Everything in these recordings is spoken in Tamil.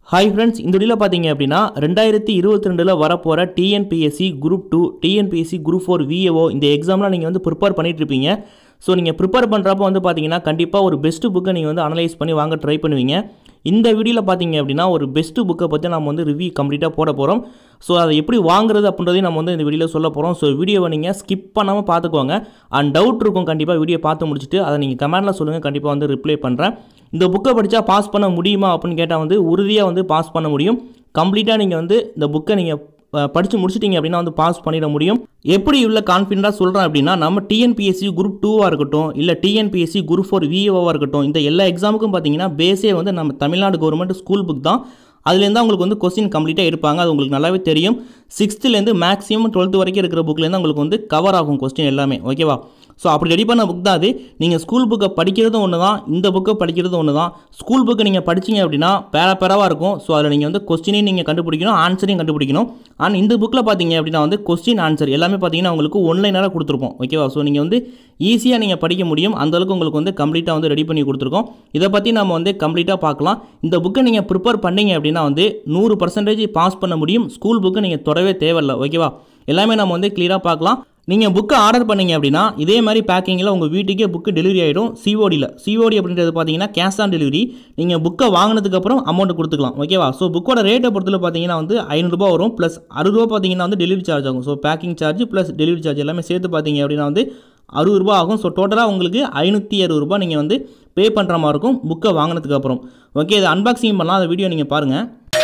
ஹாய் ஃப்ரெண்ட்ஸ், இந்த வீடியோவில் பார்த்தீங்க அப்படின்னா 2022 வரப்போகிற TNPSC group 2 TNPSC group 4 VAO இந்த எக்ஸாம்லாம் நீங்கள் வந்து ப்ரிப்பேர் பண்ணிட்டு இருப்பீங்க. ஸோ நீங்கள் ப்ரிப்பேர் பண்ணுறப்போ வந்து பார்த்தீங்கன்னா கண்டிப்பாக ஒரு பெஸ்ட்டு புக்கை நீங்கள் வந்து அனலைஸ் பண்ணி வாங்க ட்ரை பண்ணுவீங்க. இந்த வீடியோவில் பார்த்தீங்க அப்படின்னா ஒரு பெஸ்ட்டு புக்கை பற்றி நம்ம வந்து ரிவ்யூ கம்ப்ளீட்டாக போட போகிறோம். ஸோ அதை எப்படி வாங்குறது அப்படின்றதையும் நம்ம வந்து இந்த வீடியோவில் சொல்ல போகிறோம். ஸோ வீடியோவை நீங்கள் ஸ்கிப் பண்ணாமல் பார்த்துக்கோங்க. அண்ட் டவுட் இருக்கும், கண்டிப்பாக வீடியோ பார்த்து முடிச்சுட்டு அதை நீங்கள் கமெண்ட்டில் சொல்லுங்கள், கண்டிப்பாக வந்து ரிப்ளை பண்ணுறேன். இந்த புக்கை படித்தா பாஸ் பண்ண முடியுமா அப்படின்னு கேட்டால் வந்து உறுதியாக வந்து பாஸ் பண்ண முடியும். கம்ப்ளீட்டாக நீங்கள் வந்து இந்த புக்கை நீங்கள் படித்து முடிச்சிட்டிங்க அப்படின்னா வந்து பாஸ் பண்ணிட முடியும். எப்படி இவ்வளோ கான்ஃபிடென்ட்டாக சொல்கிறேன் அப்படின்னா, நம்ம டிஎன்பிஎஸ்சி குரூப் 2வாக இருக்கட்டும், இல்லை டிஎன்பிஎஸ்சி குரூப் 4 VAOவாக இருக்கட்டும், இந்த எல்லா எக்ஸாமுக்கும் பார்த்தீங்கன்னா பேஸே வந்து நம்ம தமிழ்நாடு கவர்மெண்ட் ஸ்கூல் புக் தான். அதுலேருந்து உங்களுக்கு வந்து கொஸ்டின் கம்ப்ளீட்டாக இருப்பாங்க. அது உங்களுக்கு நல்லாவே தெரியும். 6th மேக்ஸிமம் 12th வரைக்கும் இருக்கிற புக்லேருந்து உங்களுக்கு வந்து கவர் ஆகும் கொஸ்டின் எல்லாமே. ஓகேவா? ஸோ அப்படி ரெடி பண்ண புக் தான் அது. நீங்கள் ஸ்கூல் புக்கை படிக்கிறதும் ஒன்று தான், இந்த புக்கை படிக்கிறதும் ஒன்று தான். ஸ்கூல் புக்கை நீங்கள் படிச்சிங்க அப்படின்னா பேராக இருக்கும். ஸோ அதில் நீங்கள் வந்து கொஸ்டினையும் நீங்கள் கண்டுபிடிக்கணும், ஆன்சரையும் கண்டுபிடிக்கணும். ஆனால் இந்த புக்கில் பார்த்தீங்க அப்படின்னா வந்து கொஸ்டின் ஆன்சர் எல்லாமே பார்த்தீங்கன்னா உங்களுக்கு ஒன்லைனாக கொடுத்துருப்போம். ஓகேவா? ஸோ நீங்கள் வந்து ஈஸியாக நீங்கள் படிக்க முடியும். அந்தளவுக்கு உங்களுக்கு வந்து கம்ப்ளீட்டாக வந்து ரெடி பண்ணி கொடுத்துருக்கோம். இதை பற்றி நம்ம வந்து கம்ப்ளீட்டாக பார்க்கலாம். இந்த புக்கை நீங்கள் ப்ரிப்பேர் பண்ணீங்க அப்படின்னா வந்து 100% பாஸ் பண்ண முடியும். ஸ்கூல் புக்கை நீங்கள் தொடவே தேவையில்லை. ஓகேவா? எல்லாமே நம்ம வந்து கிளியராக பார்க்கலாம். நீங்கள் புக்கை ஆர்டர் பண்ணிங்க அப்படின்னா இதே மாதிரி பேக்கிங்கில் உங்கள் வீட்டுக்கே புக்கு டெலிவரி ஆகிடும். சிஓடி அப்படின்றது பார்த்தீங்கன்னா கேஷ் ஆன் டெலிவரி. நீங்கள் புக்கை வாங்கினதுக்கப்புறம் அமௌண்ட் கொடுத்துக்கலாம். ஓகேவா? ஸோ புக்கோட ரேட்டை பொறுத்தவரை பார்த்தீங்கன்னா வந்து 500 ரூபா வரும், ப்ளஸ் 60 ரூபா பார்த்தீங்கன்னா வந்து டெலிவரி சார்ஜ் ஆகும். So packing charge plus delivery charge எல்லாமே சேர்த்து பார்த்தீங்க அப்படின்னா வந்து 60 ரூபா ஆகும். ஸோ டோட்டலாக உங்களுக்கு 560 ரூபா நீங்கள் வந்து பே பண்ணுற மாதிரி இருக்கும் புக்கை வாங்கினதுக்கப்புறம். ஓகே, இது அன்பாக்சிங் பண்ணலாம். அந்த வீடியோ நீங்கள் பாருங்கள்.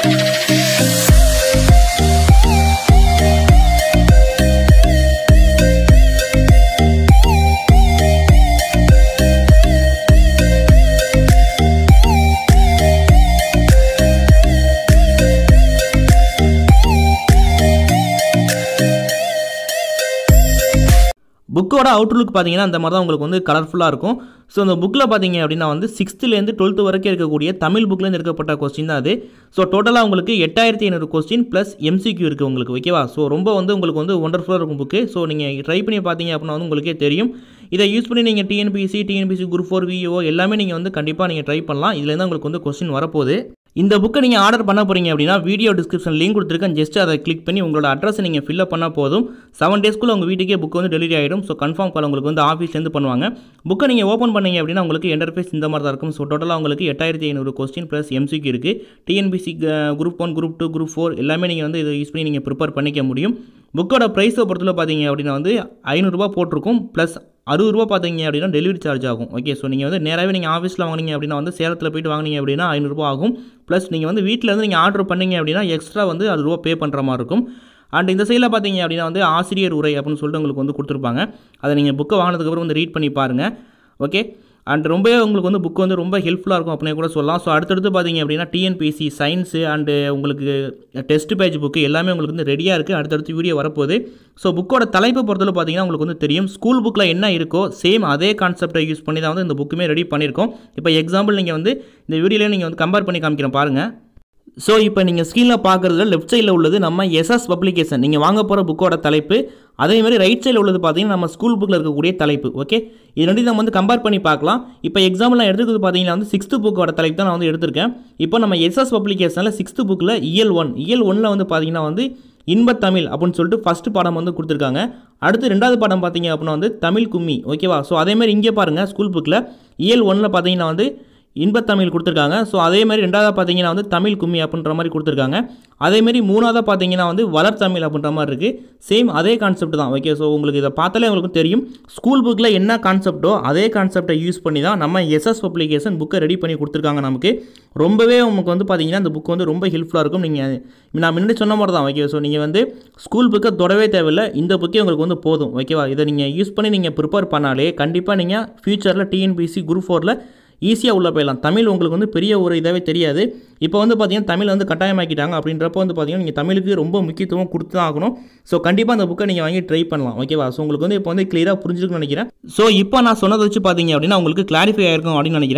புக்கோட அவுட்லுக் பார்த்தீங்கன்னா இந்த மாதிரி தான் உங்களுக்கு வந்து கலர்ஃபுல்லாக இருக்கும். ஸோ இந்த புக்கில் பார்த்தீங்க அப்படின்னா வந்து 6th 12th வரைக்கும் இருக்கக்கூடிய தமிழ் புக்லேருந்து எடுக்கப்பட்ட கொஸ்டின் தான் அது. ஸோ டோட்டலாக உங்களுக்கு 8500 கொஸ்டின் ப்ளஸ் MCQ இருக்குது உங்களுக்கு. ஓகேவா? ஸோ ரொம்ப வந்து உங்களுக்கு வந்து ஒண்டர்ஃபுல்லாக இருக்கும் புக்கு. ஸோ நீங்கள் ட்ரை பண்ணி பார்த்தீங்க அப்படின்னா வந்து உங்களுக்கே தெரியும். இதை யூஸ் பண்ணி நீங்கள் டிஎன்பிஎஸ்சி குரூப் 4 VAO எல்லாமே நீங்கள் வந்து கண்டிப்பாக நீங்கள் ட்ரை பண்ணலாம். இதுலேருந்து உங்களுக்கு வந்து கொஸ்டின் வரப்போகுது. இந்த புக்கை நீங்கள் ஆர்டர் பண்ண போகிறீங்க அப்படின்னா வீடியோ டிஸ்கிரிப்ஷன் லிங்க் கொடுத்துருக்கேன். ஜஸ்ட் அதை கிளிக் பண்ணி உங்களோட அட்ரஸை நீங்கள் ஃபில்அப் பண்ணால் போதும். 7 டேஸ்க்குள்ளே உங்கள் வீட்டுக்கே புக் வந்து டெலிவரி ஆகிடும். ஸோ கன்ஃபார்ம் கால் உங்களுக்கு வந்து ஆஃபீஸ்லேருந்து பண்ணுவாங்க. புக்கை நீங்கள் ஓப்பன் பண்ணீங்க அப்படின்னா உங்களுக்கு இன்டர்ஃபேஸ் இந்த மாதிரி தான் இருக்கும். ஸோ டோட்டலாக உங்களுக்கு 8500 கொஸ்டின் ப்ளஸ் MCQ இருக்குது. டிஎன்பிஎஸ்சி குரூப் 1 குரூப் 2 குரூப் 4 எல்லாமே நீங்கள் வந்து இதை யூஸ் பண்ணி நீங்கள் ப்ரிப்பேர் பண்ணிக்க முடியும். புக்கோட ப்ரைஸை பொறுத்தவரை பார்த்தீங்க அப்படின்னா வந்து 500 ரூபா போட்டிருக்கும், ப்ளஸ் 60 ரூபா பார்த்தீங்க அப்படின்னா டெலிவரி சார்ஜ் ஆகும். ஓகே, ஸோ நீங்கள் வந்து நேராகவே நீங்கள் ஆஃபீஸில் வாங்கினீங்க அப்படின்னா வந்து சேலத்தில் போய்ட்டு வாங்கினீங்க அப்படின்னா 500 ரூபா ஆகும். ப்ளஸ் நீங்கள் வந்து வீட்டில் வந்து நீங்கள் ஆர்டர் பண்ணீங்க அப்படின்னா எக்ஸ்ட்ரா வந்து 60 ரூபா பே பண்ணுற மாதிரி இருக்கும். அண்ட் இந்த சைடில் பார்த்தீங்க அப்படின்னா வந்து ஆசிரியர் உரை அப்படின்னு சொல்லிட்டு உங்களுக்கு வந்து கொடுத்துருப்பாங்க. அதை நீங்கள் புக்கை வாங்கினதுக்கப்புறம் வந்து ரீட் பண்ணி பாருங்கள். ஓகே, அண்ட் ரொம்பவே உங்களுக்கு வந்து புக் வந்து ரொம்ப ஹெல்ப்ஃபுல்லாக இருக்கும் அப்படின்னு கூட சொல்லலாம். ஸோ அடுத்தடுத்து பார்த்தீங்க அப்படின்னா டிஎன்பிஎஸ்சி சயின்ஸு அண்டு உங்களுக்கு டெஸ்ட் பேஜ் புக்கு எல்லாமே உங்களுக்கு வந்து ரெடியாக இருக்குது. அடுத்தடுத்து வீடியோ வரப்போகுது. ஸோ புக்கோட தலைப்பை பொறுத்தவரை பார்த்தீங்கன்னா உங்களுக்கு வந்து தெரியும். ஸ்கூல் புக்கில் என்ன இருக்கோ சேம் அதே கான்செப்டை யூஸ் பண்ணி தான் வந்து இந்த புக்குமே ரெடி பண்ணியிருக்கோம். இப்போ எக்ஸாம்பிள் நீங்கள் வந்து இந்த வீடியோலேயே நீங்கள் வந்து கம்பேர் பண்ணி காமிக்கிறேன் பாருங்கள். ஸோ இப்போ நீங்கள் ஸ்க்ரீனில் பார்க்குறதுல லெஃப்ட் சைடில் உள்ளது நம்ம எஸ்எஸ் பப்ளிகேஷன் நீங்கள் வாங்க போகிற புக்கோட தலைப்பு. அதேமாதிரி ரைட் சைடில் உள்ளது பார்த்தீங்கன்னா நம்ம ஸ்கூல் புக்கில் இருக்கக்கூடிய தலைப்பு. ஓகே, இது ரெண்டு நம்ம வந்து கம்பேர் பண்ணி பார்க்கலாம். இப்போ எக்ஸாம்பிள் நான் எடுத்துக்கிறது பார்த்தீங்கன்னா வந்து 6th புக்கோட தலைப்பு தான் நான் வந்து எடுத்திருக்கேன். இப்போ நம்ம எஸ்எஸ் பப்ளிகேஷனில் 6th புக்கில் இயல் 1 வந்து பார்த்தீங்கன்னா வந்து இன்பத்தமிழ் அப்படின்னு சொல்லிட்டு ஃபஸ்ட்டு பாடம் வந்து கொடுத்துருக்காங்க. அடுத்து 2வது பாடம் பார்த்தீங்க அப்படின்னா வந்து தமிழ் கும்மி. ஓகேவா? ஸோ அதேமாதிரி இங்கே பாருங்கள், ஸ்கூல் புக்கில் இயல் 1 பார்த்தீங்கன்னா வந்து இன்பத்தமிழ் கொடுத்துருக்காங்க. ஸோ அதேமாதிரி 2வது பார்த்தீங்கன்னா வந்து தமிழ் கும்மி அப்படின்ற மாதிரி கொடுத்துருக்காங்க. அதேமாதிரி 3வது பார்த்தீங்கன்னா வந்து வளர் தமிழ் அப்படின்ற மாதிரி இருக்குது. சேம் அதே கான்செப்ட் தான். ஓகே, ஸோ உங்களுக்கு இதை பார்த்தாலே உங்களுக்கு தெரியும் ஸ்கூல் புக்கில் என்ன கான்செப்டோ அதே கான்செப்டை யூஸ் பண்ணி தான் நம்ம எஸ்எஸ் பப்ளிகேஷன் புக்கை ரெடி பண்ணி கொடுத்துருக்காங்க நமக்கு. ரொம்பவே உங்களுக்கு வந்து பார்த்தீங்கன்னா இந்த புக் வந்து ரொம்ப ஹெல்ப்ஃபுல்லாக இருக்கும். நீங்கள் நான் முன்னாடி சொன்ன மாதிரி தான். ஓகே, ஸோ நீங்கள் வந்து ஸ்கூல் புக்கை தொடவே தேவையில்லை, இந்த புக்கே உங்களுக்கு வந்து போதும். ஓகேவா? இதை நீங்கள் யூஸ் பண்ணி நீங்கள் ப்ரிப்பேர் பண்ணாலே கண்டிப்பாக நீங்கள் ஃபியூச்சரில் டிஎன்பிஎஸ்சி குரூப் 4ல் ஈஸியாக உள்ளே போயிடலாம். தமிழ் உங்களுக்கு வந்து பெரிய ஒரு இதாகவே தெரியாது. இப்போ வந்து பார்த்தீங்கன்னா தமிழ் வந்து கட்டாயமாக்கிட்டாங்க. அப்படின்றப்போ வந்து பார்த்தீங்கன்னா நீங்கள் தமிழுக்கு ரொம்ப முக்கியத்துவம் கொடுத்து தான் ஆகணும். ஸோ கண்டிப்பாக அந்த புக்கை நீங்கள் வாங்கி ட்ரை பண்ணலாம். ஓகேவா? ஸோ உங்களுக்கு வந்து இப்போ வந்து கிளியராக புரிஞ்சுக்கணும்னு நினைக்கிறேன். ஸோ இப்போ நான் சொன்னதை வச்சு பார்த்தீங்க அப்படின்னா உங்களுக்கு கிளாரிஃபை ஆயிருக்கும் அப்படின்னு நினைக்கிறேன்.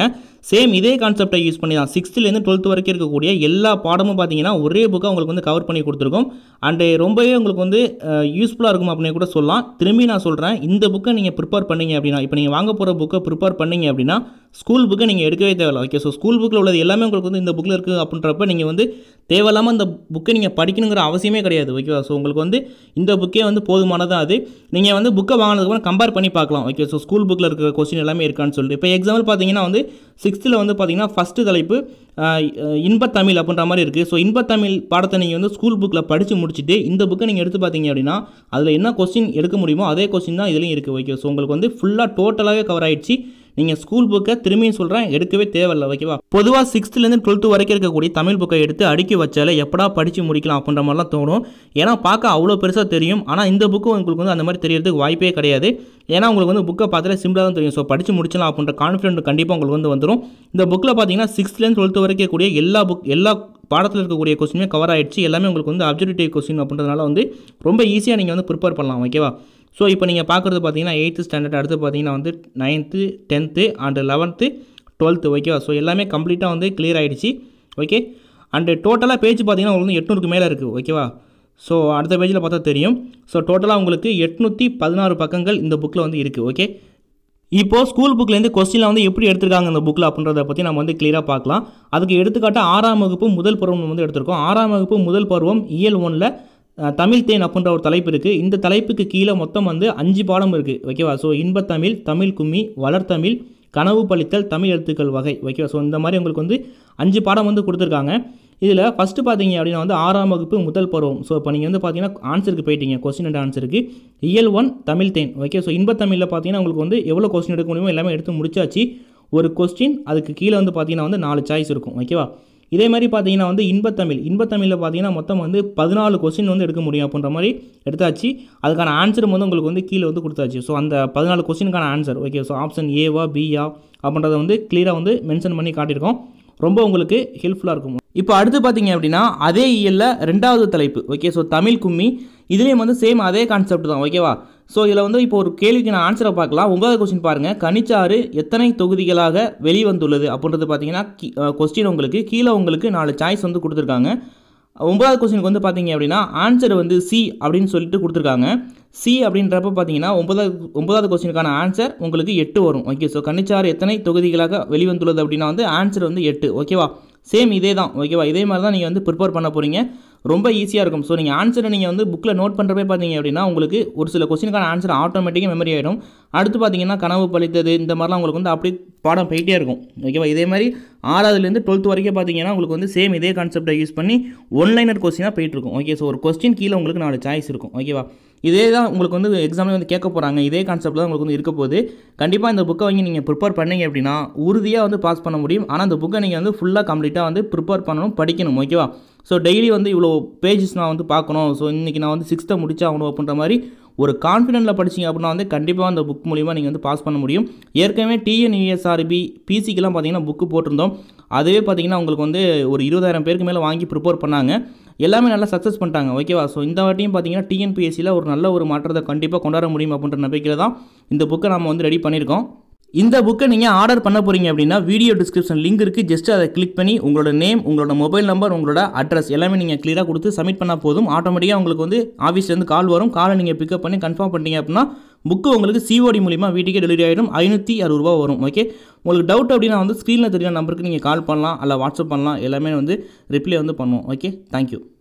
சேம் இதே கான்செப்டை யூஸ் பண்ணி தான் 6th-லேருந்து 12th வரைக்கும் இருக்கக்கூடிய எல்லா பாடமும் பார்த்தீங்கன்னா ஒரே புக்கை உங்களுக்கு வந்து கவர் பண்ணி கொடுத்துருக்கோம். அண்டு ரொம்பவே உங்களுக்கு வந்து யூஸ்ஃபுல்லாக இருக்கும் அப்படின்னு கூட சொல்லலாம். திரும்பி நான் சொல்கிறேன், இந்த புக்கை நீங்கள் ப்ரிப்பேர் பண்ணீங்க அப்படின்னா, இப்போ நீங்கள் வாங்க போகிற புக்கை ப்ரிப்பேர் பண்ணீங்க அப்படின்னா ஸ்கூல் புக்கை நீங்கள் எடுக்கவே தேவையில்லை. ஓகே, ஸோ ஸ்கூல் புக்கில் உள்ளது எல்லாமே உங்களுக்கு வந்து இந்த புக்கில் இருக்குது அப்படின்றப்ப நீங்கள் வந்து தேவையில்லாமல் இந்த புக்கை நீங்கள் படிக்கணுங்கிற அவசியமே கிடையாது. ஓகேவா, ஸோ உங்களுக்கு வந்து இந்த புக்கே வந்து போதுமானதான். அது நீங்கள் வந்து புக்கை வாங்கினதுக்கப்புறம் கம்பேர் பண்ணி பார்க்கலாம். ஓகே, ஸோ ஸ்கூல் புக்கில் இருக்கிற கொஸ்டின் எல்லாமே இருக்கான்னு சொல்லிட்டு. இப்போ எக்ஸாம்பிள் பார்த்தீங்கன்னா வந்து 6th வந்து பார்த்தீங்கன்னா ஃபஸ்ட்டு தலைப்பு இன்பத்தமிழ் அப்படின்ற மாதிரி இருக்குது. ஸோ இன்பத்தமிழ் பாடத்தை நீங்கள் வந்து ஸ்கூல் புக்கில் படித்து முடிச்சுட்டு இந்த புக்கை நீங்கள் எடுத்து பார்த்தீங்க அப்படின்னா அதில் என்ன கொஸ்டின் எடுக்க முடியுமோ அதே கொஸ்டின் தான் இதுலையும் இருக்குது. ஓகே, ஸோ உங்களுக்கு வந்து ஃபுல்லாக டோட்டலாகவே கவர் ஆகிடுச்சு. நீங்கள் ஸ்கூல் புக்கை திரும்பியும் சொல்கிறேன் எடுக்கவே தேவையில்லை. ஓகேவா, பொதுவாக 6th-லேருந்து 12th வரைக்கும் இருக்கக்கூடிய தமிழ் புக்கை எடுத்து அடுக்கி வச்சாலே எப்படா படித்து முடிக்கலாம் அப்படின்ற மாதிரிலாம் தோணும். ஏன்னா பார்க்க அவ்வளோ பெருசாக தெரியும். ஆனால் இந்த புக்கு உங்களுக்கு வந்து அந்த மாதிரி தெரியறதுக்கு வாய்ப்பே கிடையாது. ஏன்னா உங்களுக்கு வந்து புக்கை பார்த்தாலே சிம்பிளாக தான் தெரியும். ஸோ படித்து முடிச்சலாம் அப்படின்ற கான்ஃபிடென்ட் கண்டிப்பாக உங்களுக்கு வந்து வந்துடும். இந்த புக்கில் பார்த்தீங்கன்னா 6th-லேருந்து 12th வரைக்கும் இருக்கக்கூடிய எல்லா பாடத்தில் இருக்கக்கூடிய கொஸ்டினுமே கவர் ஆகிடுச்சு. எல்லாமே உங்களுக்கு வந்து அப்ஜெக்டிவ் கொஸ்டின் அப்படின்றதுனால வந்து ரொம்ப ஈஸியாக நீங்கள் வந்து ப்ரிப்பேர் பண்ணலாம். ஓகேவா, ஸோ இப்போ நீங்கள் பார்க்குறது பார்த்தீங்கன்னா 8th ஸ்டாண்டர்ட், அடுத்து பார்த்தீங்கன்னா வந்து 9th 10th and 11th 12th. ஓகேவா, ஸோ எல்லாமே கம்ப்ளீட்டாக வந்து கிளியர் ஆகிடுச்சு. ஓகே, அண்டு டோட்டலாக பேஜ் பார்த்தீங்கன்னா உங்களுக்கு வந்து 800க்கு மேலே இருக்குது. ஓகேவா, ஸோ அடுத்த பேஜில் பார்த்தா தெரியும். ஸோ டோட்டலாக உங்களுக்கு 816 பக்கங்கள் இந்த புக்கில் வந்து இருக்குது. ஓகே, இப்போது ஸ்கூல் புக்லேருந்து கொஸ்டினில் வந்து எப்படி எடுத்திருக்காங்க இந்த புக்கில் அப்படின்றத பற்றி நம்ம வந்து கிளியராக பார்க்கலாம். அதுக்கு எடுத்துக்காட்ட 6ஆம் வகுப்பு முதல் பருவம் வந்து எடுத்திருக்கோம். 6ஆம் வகுப்பு முதல் பருவம் இயல் 1ல் தமிழ் தேன் அப்படின்ற ஒரு தலைப்பு இருக்குது. இந்த தலைப்புக்கு கீழே மொத்தம் வந்து 5 பாடம் இருக்குது. ஓகேவா, ஸோ இன்பத்தமிழ், தமிழ் கும்மி, வளர்த்தமிழ், கனவு பழித்தல், தமிழ் எழுத்துக்கள் வகை. ஓகேவா, ஸோ இந்த மாதிரி உங்களுக்கு வந்து 5 பாடம் வந்து கொடுத்துருக்காங்க. இதில் ஃபஸ்ட்டு பார்த்தீங்க அப்படின்னா வந்து 6ஆம் வகுப்பு முதல் பருவம். ஸோ இப்போ நீங்கள் வந்து பார்த்தீங்கன்னா ஆன்சருக்கு போயிட்டீங்க, கொஸ்டின் அண்ட் ஆன்சருக்கு. இயல் 1 தமிழ் தேன். ஓகே, ஸோ இன்பத்தமிழில் பார்த்தீங்கன்னா உங்களுக்கு வந்து எவ்வளோ கொஸ்டின் எடுக்க முடியுமோ எல்லாமே எடுத்து முடிச்சாச்சு. ஒரு கொஸ்டின் அதுக்கு கீழே வந்து பார்த்தீங்கன்னா வந்து 4 சாய்ஸ் இருக்கும். ஓகேவா, இதே மாதிரி பார்த்தீங்கன்னா வந்து இன்பத்தமிழில் பார்த்தீங்கன்னா மொத்தம் வந்து 14 கொஸ்டின் வந்து எடுக்க முடியும் அப்படின்ற மாதிரி எடுத்தாச்சு. அதுக்கான ஆன்சரும் வந்து உங்களுக்கு வந்து கீழே வந்து கொடுத்தாச்சு. ஸோ அந்த 14 கொஸ்டினுக்கான ஆன்சர். ஓகே, ஸோ ஆப்ஷன் ஏவா பியா அப்படின்றத வந்து கிளியராக வந்து மென்ஷன் பண்ணி காட்டியிருக்கோம். ரொம்ப உங்களுக்கு ஹெல்ப்ஃபுல்லாக இருக்கும். இப்போ அடுத்து பார்த்தீங்க அப்படின்னா அதே இயலில் 2வது தலைப்பு. ஓகே, ஸோ தமிழ் கும்மி. இதுலேயும் வந்து சேம் அதே கான்செப்ட் தான். ஓகேவா, ஸோ இதில் வந்து இப்போ ஒரு கேள்விக்கு நான் ஆன்சரை பார்க்கலாம். 9வது கொஸ்டின் பாருங்கள், கனிச்சாறு எத்தனை தொகுதிகளாக வெளிவந்துள்ளது அப்படின்றது பார்த்தீங்கன்னா கொஸ்டின் உங்களுக்கு கீழே உங்களுக்கு 4 சாய்ஸ் வந்து கொடுத்துருக்காங்க. 9வது கொஸ்டினுக்கு வந்து பார்த்தீங்க அப்படின்னா ஆன்சர் வந்து சி அப்படின்னு சொல்லிட்டு கொடுத்துருக்காங்க. சி அப்படின்றப்ப பார்த்தீங்கன்னா 9வது கொஸ்டினுக்கான ஆன்சர் உங்களுக்கு 8 வரும். ஓகே, ஸோ கனிச்சாறு எத்தனை தொகுதிகளாக வெளிவந்துள்ளது அப்படின்னா வந்து ஆன்சர் வந்து 8. ஓகேவா, சேம் இதே தான். ஓகேவா, இதே மாதிரி தான் நீங்கள் வந்து ப்ரிப்பேர் பண்ண போகிறீங்க. ரொம்ப ஈஸியாக இருக்கும். ஸோ நீங்கள் ஆன்சரை நீங்கள் வந்து புக்கில் நோட் பண்ணுறப்பே பார்த்தீங்க அப்படின்னா உங்களுக்கு ஒரு சில கொஸ்டினுக்கான ஆன்சர் ஆட்டோமேட்டிக்காக மெமரி ஆகிடும். அடுத்து பார்த்தீங்கன்னா கனவு பழித்தது இந்த மாதிரிலாம் உங்களுக்கு வந்து அப்படியே பாடம் போயிட்டே இருக்கும். ஓகேவா, இதே மாதிரி 6வதுலேருந்து 12th வரைக்கும் பார்த்தீங்கன்னா உங்களுக்கு வந்து சேம் இதே கான்செப்டை யூஸ் பண்ணி ஒன்லைனர் கொஸ்டினாக போயிட்டுருக்கும். ஓகே, ஸோ ஒரு கொஸ்டின் கீழே உங்களுக்கு 4 சாய்ஸ் இருக்கும். ஓகேவா, இதே தான் உங்களுக்கு வந்து எக்ஸாமில் வந்து கேட்க போகிறாங்க. இதே கான்செப்ட் தான் உங்களுக்கு வந்து இருக்க போகுது. கண்டிப்பாக இந்த புக்கை வாங்கி நீங்கள் ப்ரிப்பேர் பண்ணீங்க அப்படின்னா உறுதியாக வந்து பாஸ் பண்ண முடியும். ஆனால் அந்த புக்கை நீங்கள் வந்து ஃபுல்லாக கம்ப்ளீட்டாக வந்து ப்ரிப்பேர் பண்ணணும், படிக்கணும். ஓகேவா, ஸோ டெய்லி வந்து இவ்வளோ பேஜஸ் நான் வந்து பார்க்கணும். ஸோ இன்றைக்கி நான் வந்து 6th முடிச்சாகணும் அப்படின்ற மாதிரி ஒரு கான்ஃபிடென்ட்டில் படிச்சிங்க அப்படின்னா வந்து கண்டிப்பாக அந்த புக் மூலிமா நீங்கள் வந்து பாஸ் பண்ண முடியும். ஏற்கனவே TNPSC பிசிக்கெலாம் பார்த்தீங்கன்னா புக்கு போட்டிருந்தோம். அதுவே பார்த்தீங்கன்னா உங்களுக்கு வந்து ஒரு 20,000 பேருக்கு மேலே வாங்கி ப்ரிப்பேர் பண்ணாங்க. எல்லாமே நல்லா சக்ஸஸ் பண்ணிட்டாங்க. ஓகேவா, ஸோ இந்த வாட்டியும் பார்த்தீங்கன்னா TNPSCயில் ஒரு நல்ல ஒரு மாற்றத்தை கண்டிப்பாக கொண்டாட முடியும் அப்படின்ற நம்பிக்கையில் தான் இந்த புக்கை நம்ம வந்து ரெடி பண்ணியிருக்கோம். இந்த புக்கை நீங்கள் ஆர்டர் பண்ண போகிறீங்க அப்படின்னா வீடியோ டிஸ்கிரிப்ஷன் லிங்க் இருக்குது. ஜஸ்ட் அதை கிளிக் பண்ணி உங்களோட நேம், உங்களோட மொபைல் நம்பர், உங்களோட அட்ரஸ் எல்லாமே நீங்கள் கிளியராக கொடுத்து சப்மிட் பண்ணால் போதும். ஆட்டோமேட்டிக்காக உங்களுக்கு வந்து ஆஃபீஸ்லேருந்து கால் வரும். காலை நீங்கள் பிக்கப் பண்ணி கன்ஃபார்ம் பண்ணிட்டீங்க அப்படின்னா புக்கு உங்களுக்கு COD மூலிமா வீட்டுக்கே டெலிவரி ஆகிடும். 560 ரூபா வரும். ஓகே, உங்களுக்கு டவுட் அப்படின்னா வந்து ஸ்க்ரீனில் தெரியுற நம்பருக்கு நீங்கள் கால் பண்ணலாம், அல்ல வாட்ஸ்அப் பண்ணலாம். எல்லாமே வந்து ரிப்ளை வந்து பண்ணுவோம். Okay, thank you.